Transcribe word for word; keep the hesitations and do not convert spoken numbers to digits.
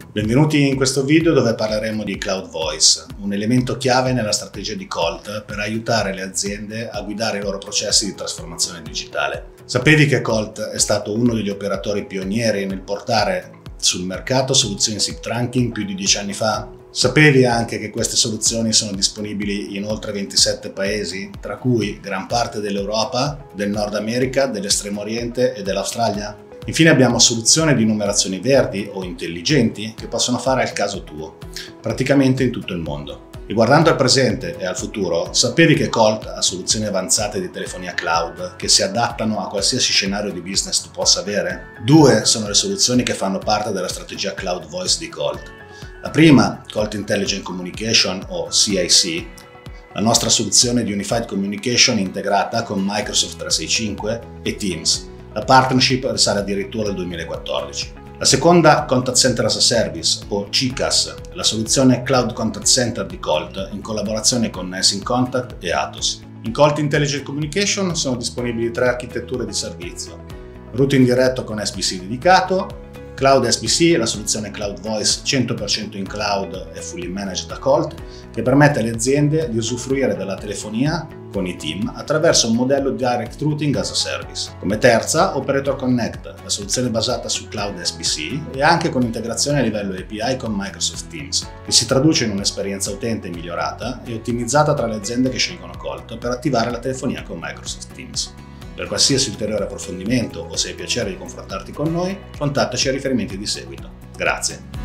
Benvenuti in questo video dove parleremo di Cloud Voice, un elemento chiave nella strategia di Colt per aiutare le aziende a guidare i loro processi di trasformazione digitale. Sapevi che Colt è stato uno degli operatori pionieri nel portare sul mercato soluzioni SIP Trunking più di dieci anni fa? Sapevi anche che queste soluzioni sono disponibili in oltre ventisette paesi, tra cui gran parte dell'Europa, del Nord America, dell'Estremo Oriente e dell'Australia? Infine abbiamo soluzioni di numerazioni verdi o intelligenti che possono fare al caso tuo, praticamente in tutto il mondo. E guardando al presente e al futuro, sapevi che Colt ha soluzioni avanzate di telefonia cloud che si adattano a qualsiasi scenario di business tu possa avere? Due sono le soluzioni che fanno parte della strategia Cloud Voice di Colt. La prima, Colt Intelligent Communication o C I C, la nostra soluzione di Unified Communication integrata con Microsoft trecentosessantacinque e Teams. La partnership risale addirittura al duemilaquattordici. La seconda, Contact Center as a Service o C C A S, la soluzione Cloud Contact Center di Colt in collaborazione con NICE-inContact e Atos. In Colt Intelligent Communication sono disponibili tre architetture di servizio: routing diretto con S B C dedicato, Cloud S B C, la soluzione Cloud Voice cento per cento in cloud e fully managed da Colt, che permette alle aziende di usufruire della telefonia con i team attraverso un modello Direct Routing as a Service. Come terza, Operator Connect, la soluzione basata su Cloud S B C e anche con integrazione a livello A P I con Microsoft Teams, che si traduce in un'esperienza utente migliorata e ottimizzata tra le aziende che scelgono Colt per attivare la telefonia con Microsoft Teams. Per qualsiasi ulteriore approfondimento o se hai piacere di confrontarti con noi, contattaci ai riferimenti di seguito. Grazie!